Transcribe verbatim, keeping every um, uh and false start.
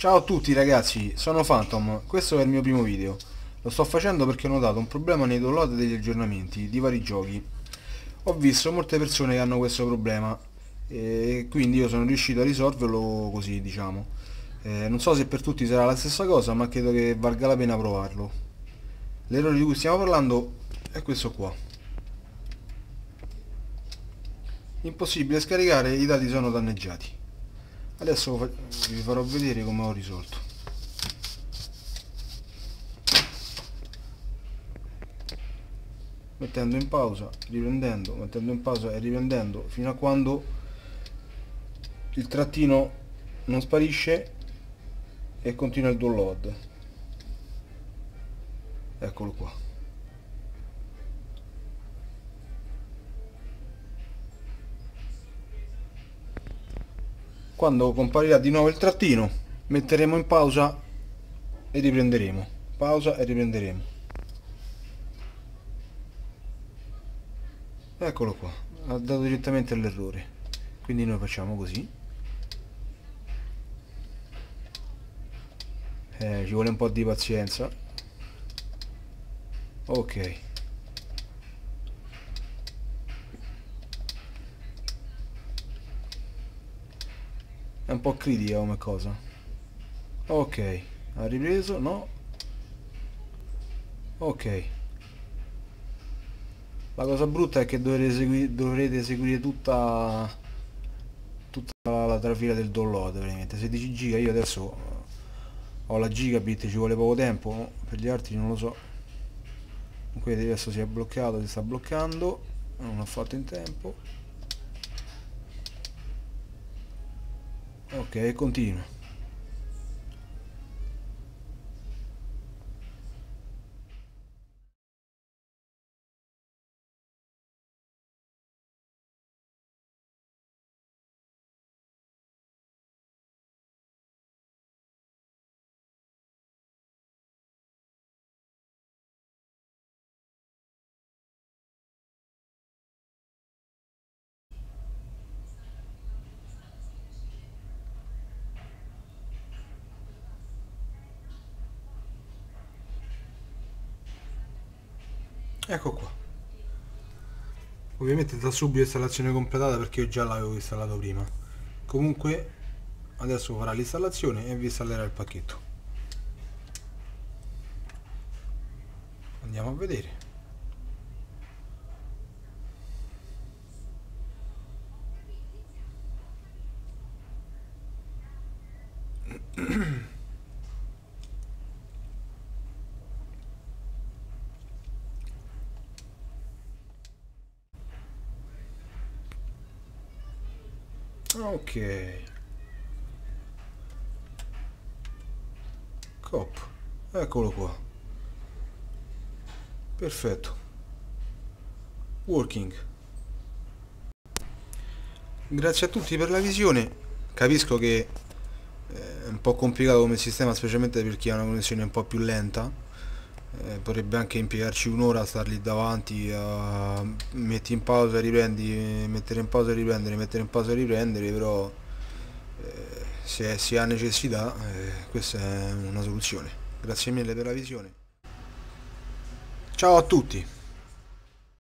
Ciao a tutti ragazzi, sono Phantom, questo è il mio primo video. Lo sto facendo perché ho notato un problema nei download degli aggiornamenti di vari giochi. Ho visto molte persone che hanno questo problema e quindi io sono riuscito a risolverlo così, diciamo. Eh, non so se per tutti sarà la stessa cosa, ma credo che valga la pena provarlo. L'errore di cui stiamo parlando è questo qua. Impossibile scaricare, i dati sono danneggiati. Adesso vi farò vedere come ho risolto. Mettendo in pausa, riprendendo, mettendo in pausa e riprendendo fino a quando il trattino non sparisce e continua il download. Eccolo qua. Quando comparirà di nuovo il trattino, metteremo in pausa e riprenderemo. Pausa e riprenderemo. Eccolo qua, ha dato direttamente l'errore. Quindi noi facciamo così. Eh, ci vuole un po' di pazienza. Ok. È un po' critica come cosa. Ok, ha ripreso, no? Ok. La cosa brutta è che dovrete eseguire, dovrete eseguire tutta, tutta la, la trafila del download, veramente. sedici giga, io adesso ho la gigabit, ci vuole poco tempo, per gli altri non lo so. Comunque adesso si è bloccato, si sta bloccando, non l'ho fatto in tempo. Ok, continua. Ecco qua. Ovviamente da subito installazione completata perché io già l'avevo installato prima. Comunque adesso farà l'installazione e vi installerà il pacchetto. Andiamo a vedere. Ok. Cop. Eccolo qua. Perfetto. Working. Grazie a tutti per la visione. Capisco che è un po' complicato come sistema, specialmente per chi ha una connessione un po' più lenta. Eh, potrebbe anche impiegarci un'ora a starli davanti, a metti in pausa, riprendi, mettere in pausa e riprendere, mettere in pausa e riprendere, però eh, se si ha necessità, eh, questa è una soluzione. Grazie mille per la visione. Ciao a tutti!